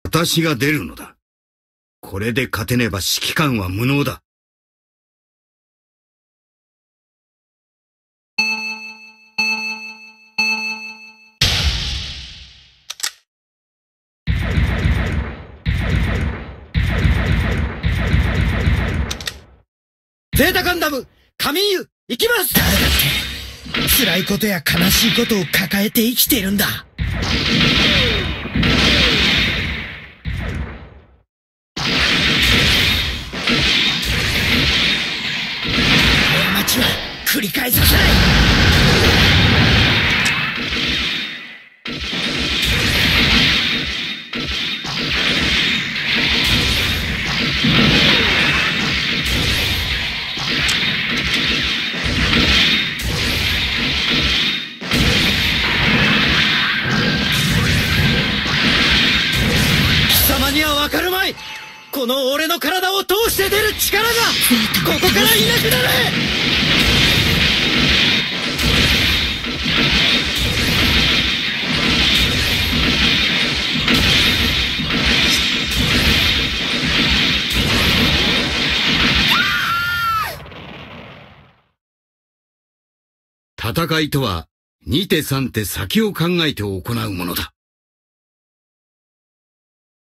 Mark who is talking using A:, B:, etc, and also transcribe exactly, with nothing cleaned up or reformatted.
A: 私が出るのだ。これで勝てねば指揮官は無能だ。
B: ゼータガンダム、カミーユ、行きます。
C: 誰だって辛いことや悲しいことを抱えて生きているんだ。この街は繰り返させない。
B: わかるまい。この俺の体を通して出る力がここからいなくなる。
A: 戦いとはに手さん手先を考えて行うものだ。